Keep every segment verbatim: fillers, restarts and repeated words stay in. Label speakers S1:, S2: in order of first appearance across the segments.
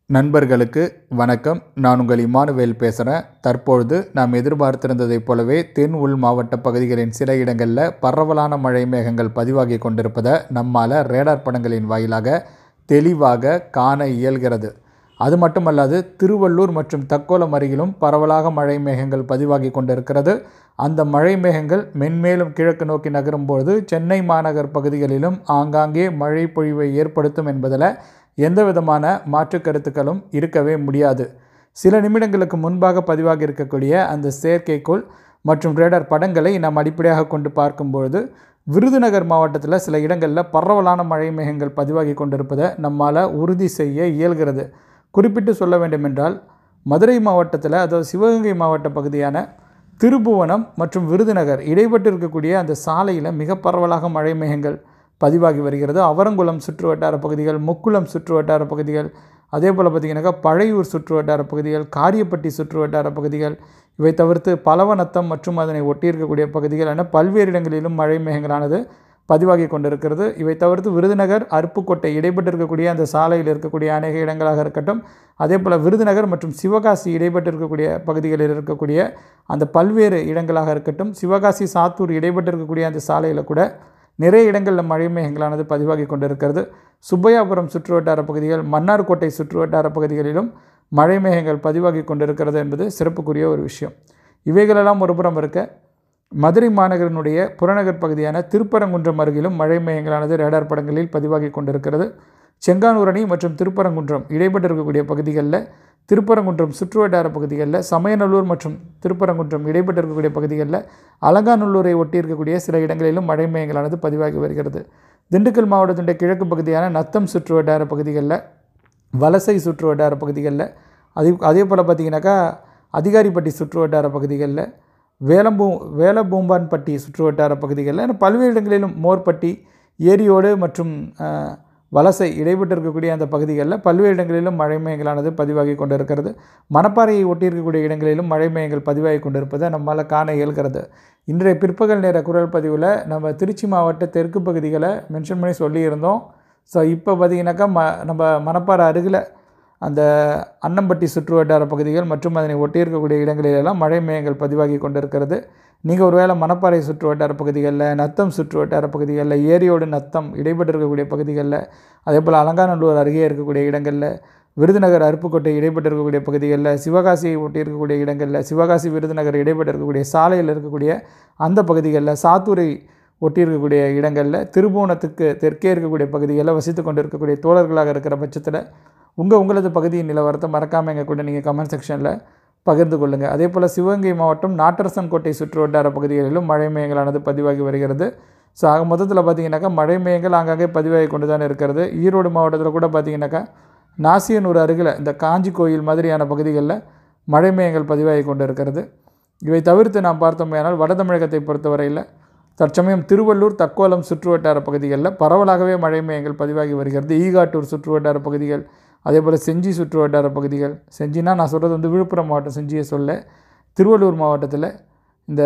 S1: நண்பர்களுக்கு வணக்கம். நான் உங்கள் இமானுவேல் பேசுகிறேன். தற்பொழுது நாம் எதிர்பார்த்திருந்ததைப் போலவே தென் உள் மாவட்ட பகுதிகளின் சில இடங்களில் பரவலான மழை மேகங்கள் பதிவாகி கொண்டிருப்பதை நம்மால் ரேடார் படங்களின் வாயிலாக தெளிவாக காண இயல்கிறது. அது மட்டுமல்லாது திருவள்ளூர் மற்றும் தக்கோலம் அருகிலும் பரவலாக மழை மேகங்கள் பதிவாகி கொண்டிருக்கிறது. அந்த மழை மேகங்கள் மென்மேலும் கிழக்கு நோக்கி நகரும்போது சென்னை மாநகர் பகுதிகளிலும் ஆங்காங்கே மழை பொழிவை ஏற்படுத்தும் என்பதில் எந்த விதமான மாற்று கருத்துக்களும் இருக்கவே முடியாது. சில நிமிடங்களுக்கு முன்பாக பதிவாகி இருக்கக்கூடிய அந்த செயற்கைக்கோள் மற்றும் ரேடார் படங்களை நாம் அடிப்படையாக கொண்டு பார்க்கும்பொழுது விருதுநகர் மாவட்டத்தில் சில இடங்களில் பரவலான மழை மேகங்கள் பதிவாகி கொண்டிருப்பதை நம்மால் உறுதி செய்ய இயல்கிறது. குறிப்பிட்டு சொல்ல வேண்டுமென்றால் மதுரை மாவட்டத்தில், அதாவது சிவகங்கை மாவட்ட பகுதியான திருபுவனம் மற்றும் விருதுநகர் இடைப்பட்டு இருக்கக்கூடிய அந்த சாலையில் மிக பரவலாக மழை மேகங்கள் பதிவாகி வருகிறது. அவரங்குளம் சுற்று வட்டார பகுதிகள், முக்குளம் சுற்று வட்டார பகுதிகள், அதே போல் பார்த்திங்கனாக்கா பழையூர் சுற்று வட்டார பகுதிகள், காரியப்பட்டி சுற்று வட்டார பகுதிகள், இவை தவிர்த்து பலவநத்தம் மற்றும் அதனை ஒட்டியிருக்கக்கூடிய பகுதிகள் என பல்வேறு இடங்களிலும் மழை மேகங்களானது பதிவாகி கொண்டிருக்கிறது. இவை தவிர்த்து விருதுநகர் அருப்புக்கோட்டை இடைப்பட்டு இருக்கக்கூடிய அந்த சாலையில் இருக்கக்கூடிய அநேக இடங்களாக இருக்கட்டும், அதே போல் விருதுநகர் மற்றும் சிவகாசி இடைப்பட்டு இருக்கக்கூடிய பகுதிகளில் இருக்கக்கூடிய அந்த பல்வேறு இடங்களாக இருக்கட்டும், சிவகாசி சாத்தூர் இடைப்பட்டு இருக்கக்கூடிய அந்த சாலையில் கூட நிறைய இடங்களில் மழை மேகங்களானது பதிவாகி கொண்டிருக்கிறது. சுப்பையாபுரம் சுற்று வட்டார பகுதிகள், மன்னார்கோட்டை சுற்று வட்டார பகுதிகளிலும் மழை மேகங்கள் பதிவாகி கொண்டிருக்கிறது என்பது சிறப்புக்குரிய ஒரு விஷயம். இவைகளெல்லாம் ஒருபுறம் இருக்க, மதுரை மாநகரினுடைய புறநகர் பகுதியான திருப்பரங்குன்றம் அருகிலும் மழை மேகங்களானது ரேடார் படங்களில் பதிவாகி கொண்டிருக்கிறது. செங்கானூரணி மற்றும் திருப்பரங்குன்றம் இடைப்பட்டு இருக்கக்கூடிய பகுதிகளில், திருப்பரங்குன்றம் சுற்று வட்டார பகுதிகளில், சமயநல்லூர் மற்றும் திருப்பரங்குன்றம் இடைப்பட்டு இருக்கக்கூடிய பகுதிகளில், அலங்காநல்லூரை ஒட்டி இருக்கக்கூடிய சில இடங்களிலும் மழை மேகங்களானது பதிவாகி வருகிறது. திண்டுக்கல் மாவட்டத்தினுடைய கிழக்கு பகுதியான நத்தம் சுற்று வட்டார பகுதிகளில், வலசை சுற்று வட்டார பகுதிகளில், அதே அதே போல் பார்த்திங்கனாக்கா அதிகாரிப்பட்டி சுற்று வட்டார பகுதிகளில், வேலம்பூ வேலபூம்பான்பட்டி சுற்று வட்டார பகுதிகளில், பல்வேறு இடங்களிலும் மோர்பட்டி, ஏரியோடு மற்றும் வலசை இடைப்பட்டு இருக்கக்கூடிய அந்த பகுதிகளில் பல்வேறு இடங்களிலும் மழை மேகங்களானது பதிவாகி கொண்டிருக்கிறது. மணப்பாறையை ஒட்டியிருக்கக்கூடிய இடங்களிலும் மழை மேகங்கள் பதிவாகி கொண்டிருப்பதை நம்மால் காண இயல்கிறது. இன்றைய பிற்பகல் நேர குரல் பதிவில் நம்ம திருச்சி மாவட்ட தெற்கு பகுதிகளை மென்ஷன் பண்ணி சொல்லியிருந்தோம். ஸோ இப்போ பார்த்திங்கனாக்கா ம நம்ம மணப்பாறை அருகில் அந்த அன்னம்பட்டி சுற்று வட்டார பகுதிகள் மற்றும் அதனை ஒட்டியிருக்கக்கூடிய இடங்களிலெல்லாம் மழை மேகங்கள் பதிவாகி கொண்டிருக்கிறது. நீங்கள் ஒருவேளை மணப்பாறை சுற்று வட்டார பகுதிகளில், நத்தம் சுற்று வட்டார பகுதிகளில், ஏரியோடு நத்தம் இடைப்பட்டு இருக்கக்கூடிய பகுதிகளில், அதே போல் அலங்காநல்லூர் அருகே இருக்கக்கூடிய இடங்களில், விருதுநகர் அருப்புக்கோட்டை இடைப்பட்டு இருக்கக்கூடிய பகுதிகளில், சிவகாசியை ஒட்டி இருக்கக்கூடிய இடங்களில், சிவகாசி விருதுநகர் இடைப்பட்டு இருக்கக்கூடிய சாலையில் இருக்கக்கூடிய அந்த பகுதிகளில், சாத்தூரை ஒட்டி இருக்கக்கூடிய இடங்களில், திருபுவனத்துக்கு தெற்கே இருக்கக்கூடிய பகுதிகளில் வசித்து கொண்டு இருக்கக்கூடிய தோழர்களாக இருக்கிற பட்சத்தில் உங்கள் உங்களது பகுதியின் நிலவரத்தை மறக்காமல் எங்கள் கூட நீங்கள் கமெண்ட் செக்ஷனில் பகிர்ந்து கொள்ளுங்கள். அதே போல் சிவகங்கை மாவட்டம் நாட்டரசன் கோட்டை சுற்று வட்டார பகுதிகளிலும் மழை மேகங்களானது பதிவாகி வருகிறது. ஸோ ஆக மொத்தத்தில் பார்த்திங்கனாக்கா மழை மேகங்கள் ஆங்காங்கே பதிவாகி கொண்டு தான் இருக்கிறது. ஈரோடு மாவட்டத்தில் கூட பார்த்திங்கனாக்கா நாசியனூர் அருகில் இந்த காஞ்சி கோயில் மாதிரியான பகுதிகளில் மழை மேகங்கள் பதிவாகி கொண்டு இருக்கிறது. இவை தவிர்த்து நாம் பார்த்தோமேனால் வட தமிழகத்தை பொறுத்தவரையில் தற்சமயம் திருவள்ளூர், தக்கோலம் சுற்று வட்டார பகுதிகளில் பரவலாகவே மழை மேகங்கள் பதிவாகி வருகிறது. ஈகாட்டூர் சுற்று வட்டார பகுதிகள், அதே போல் செஞ்சி சுற்று வட்டார பகுதிகள், செஞ்சினா நான் சொல்கிறது வந்து விழுப்புரம் மாவட்டம் செஞ்சியை சொல்ல, திருவள்ளூர் மாவட்டத்தில் இந்த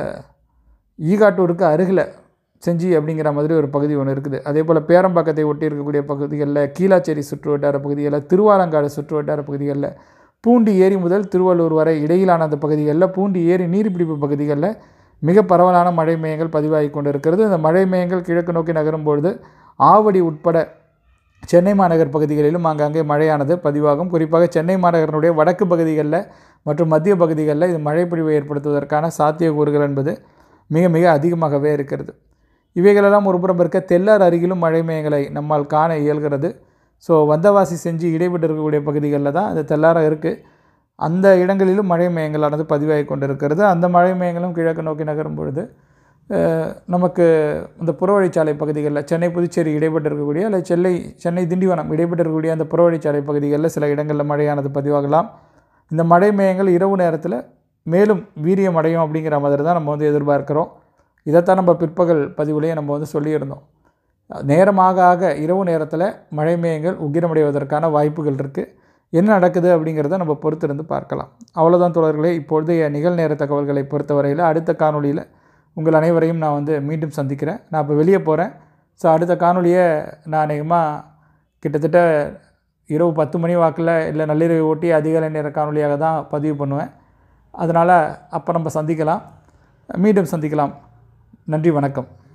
S1: ஈகாட்டூருக்கு அருகில் செஞ்சி அப்படிங்கிற மாதிரி ஒரு பகுதி ஒன்று இருக்குது. அதே போல் பேரம்பாக்கத்தை ஒட்டி இருக்கக்கூடிய பகுதிகளில், கீழாச்சேரி சுற்று வட்டார பகுதிகளில், திருவாலங்காடு சுற்று வட்டார பகுதிகளில், பூண்டி ஏரி முதல் திருவள்ளூர் வரை இடையிலான அந்த பகுதிகளில், பூண்டி ஏரி நீர்பிடிப்பு பகுதிகளில் மிக பரவலான மழை மேகங்கள் பதிவாகி கொண்டு இருக்கிறது. இந்த மழை மேகங்கள் கிழக்கு நோக்கி நகரும்பொழுது ஆவடி உட்பட சென்னை மாநகர் பகுதிகளிலும் ஆங்காங்கே மழையானது பதிவாகும். குறிப்பாக சென்னை மாநகரனுடைய வடக்கு பகுதிகளில் மற்றும் மத்திய பகுதிகளில் இது மழை பொழிவை ஏற்படுத்துவதற்கான சாத்தியக்கூறுகள் என்பது மிக மிக அதிகமாகவே இருக்கிறது. இவைகளெல்லாம் ஒருபுறம் இருக்க, தெல்லார் அருகிலும் மழை மேகங்களை நம்மால் காண இயல்கிறது. ஸோ வந்தவாசி செஞ்சு இடைப்பட்டு இருக்கக்கூடிய பகுதிகளில் தான் அந்த தெல்லாரம் இருக்குது. அந்த இடங்களிலும் மழை மேகங்களானது பதிவாகி கொண்டிருக்கிறது. அந்த மழை மேகங்களும் கிழக்கு நோக்கி நகரும் பொழுது நமக்கு இந்த புறவழிச்சாலை பகுதிகளில், சென்னை புதுச்சேரி இடைப்பட்டு இருக்கக்கூடிய அல்லது சென்னை சென்னை திண்டிவனம் இடைப்பட்டு இருக்கக்கூடிய அந்த புறவழிச்சாலை பகுதிகளில் சில இடங்களில் மழையானது பதிவாகலாம். இந்த மழை மேகங்கள் இரவு நேரத்தில் மேலும் வீரியம் அடையும் அப்படிங்கிற மாதிரி தான் நம்ம வந்து எதிர்பார்க்குறோம். இதைத்தான் நம்ம பிற்பகல் பதிவுலேயே நம்ம வந்து சொல்லியிருந்தோம். நேரமாக ஆக இரவு நேரத்தில் மழை மேகங்கள் உக்கிரமடைவதற்கான வாய்ப்புகள் இருக்குது. என்ன நடக்குது அப்படிங்கிறத நம்ம பொறுத்திருந்து பார்க்கலாம். அவ்வளோதான் தோழர்களே, இப்பொழுதைய நிகழ்நேர தகவல்களை பொறுத்தவரையில் அடுத்த காணொலியில் உங்கள் அனைவரையும் நான் வந்து மீண்டும் சந்திக்கிறேன். நான் இப்போ வெளியே போகிறேன். ஸோ அடுத்த காணொலியை நான் அநேகமாக கிட்டத்தட்ட இரவு பத்து மணி வாக்கில் இல்லை நள்ளிரவை ஒட்டி அதிகாலை நேர காணொலியாக தான் பதிவு பண்ணுவேன். அதனால் அப்போ நம்ம சந்திக்கலாம், மீண்டும் சந்திக்கலாம். நன்றி, வணக்கம்.